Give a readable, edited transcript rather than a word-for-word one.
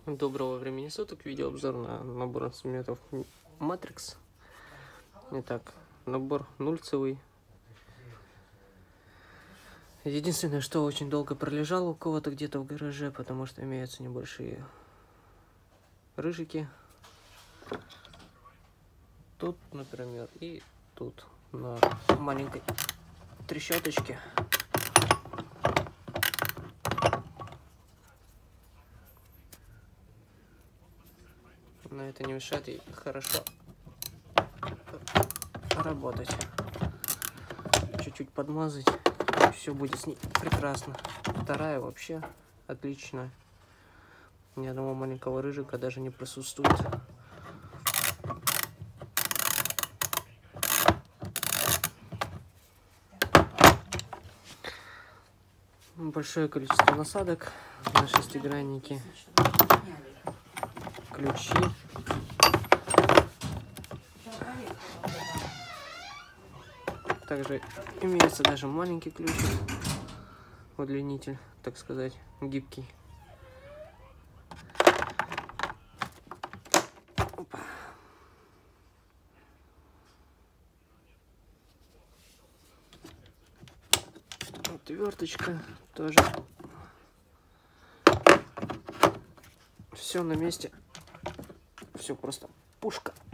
Доброго времени суток, видеообзор на набор инструментов Matrix. Итак, набор нульцевый. Единственное, что очень долго пролежал у кого-то где-то в гараже, потому что имеются небольшие рыжики. Тут, например, и тут на маленькой трещоточке. Но это не мешает ей хорошо работать. Чуть-чуть подмазать, и все будет с ней прекрасно. Вторая вообще отличная. Ни одного маленького рыжика даже не присутствует. Большое количество насадок на шестигранники, ключи. Также имеется даже маленький ключ, удлинитель, так сказать, гибкий. Опа. Отверточка тоже. Все на месте. Все просто пушка.